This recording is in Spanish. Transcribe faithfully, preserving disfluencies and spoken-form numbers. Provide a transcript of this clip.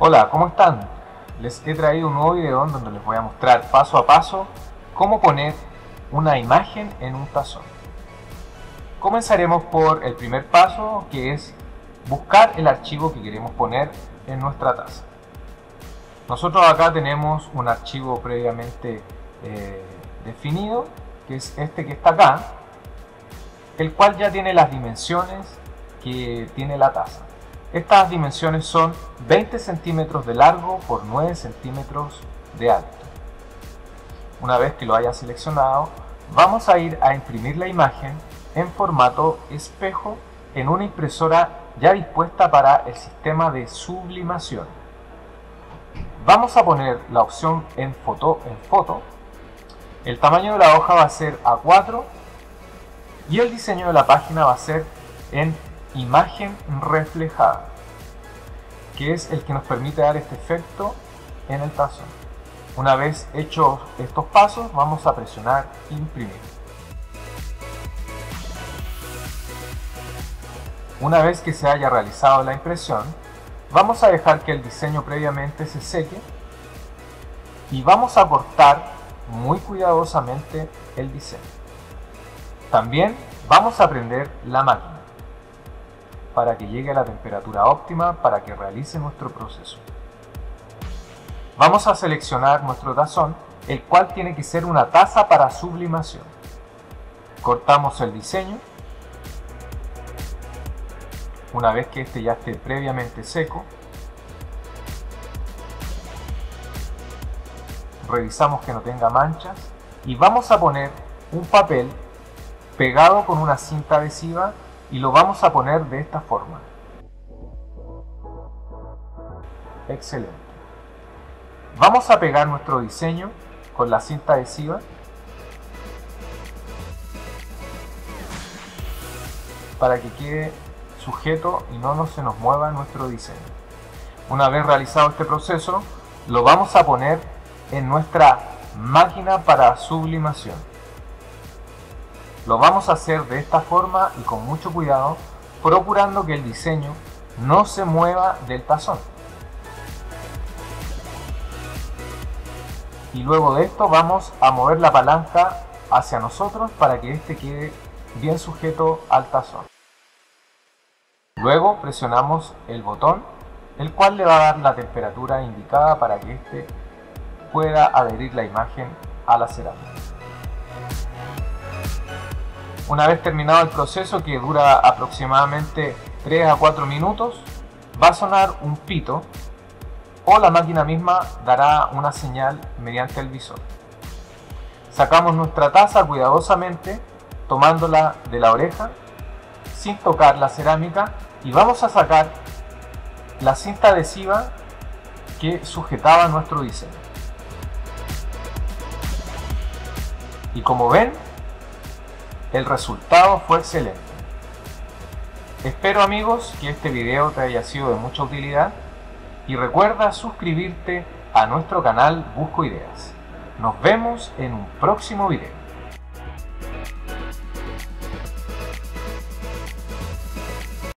Hola, ¿cómo están? Les he traído un nuevo video en donde les voy a mostrar paso a paso cómo poner una imagen en un tazón. Comenzaremos por el primer paso, que es buscar el archivo que queremos poner en nuestra taza. Nosotros acá tenemos un archivo previamente eh, definido, que es este que está acá, el cual ya tiene las dimensiones que tiene la taza. Estas dimensiones son veinte centímetros de largo por nueve centímetros de alto. Una vez que lo haya seleccionado, vamos a ir a imprimir la imagen en formato espejo en una impresora ya dispuesta para el sistema de sublimación. Vamos a poner la opción en foto, en foto. El tamaño de la hoja va a ser A cuatro y el diseño de la página va a ser en imagen reflejada, que es el que nos permite dar este efecto en el tazón. Una vez hechos estos pasos, vamos a presionar imprimir. Una vez que se haya realizado la impresión, vamos a dejar que el diseño previamente se seque y vamos a cortar muy cuidadosamente el diseño. También vamos a prender la máquina para que llegue a la temperatura óptima para que realice nuestro proceso. Vamos a seleccionar nuestro tazón, el cual tiene que ser una taza para sublimación. Cortamos el diseño. Una vez que este ya esté previamente seco, revisamos que no tenga manchas y vamos a poner un papel pegado con una cinta adhesiva y lo vamos a poner de esta forma. Excelente. Vamos a pegar nuestro diseño con la cinta adhesiva para que quede sujeto y no se nos mueva nuestro diseño. Una vez realizado este proceso, lo vamos a poner en nuestra máquina para sublimación. Lo vamos a hacer de esta forma y con mucho cuidado, procurando que el diseño no se mueva del tazón. Y luego de esto vamos a mover la palanca hacia nosotros para que este quede bien sujeto al tazón. Luego presionamos el botón, el cual le va a dar la temperatura indicada para que este pueda adherir la imagen a la cerámica. Una vez terminado el proceso, que dura aproximadamente tres a cuatro minutos, va a sonar un pito o la máquina misma dará una señal mediante el visor. Sacamos nuestra taza cuidadosamente, tomándola de la oreja, sin tocar la cerámica, y vamos a sacar la cinta adhesiva que sujetaba nuestro diseño. Y como ven, el resultado fue excelente. Espero, amigos, que este video te haya sido de mucha utilidad y recuerda suscribirte a nuestro canal Busco Ideas. Nos vemos en un próximo video.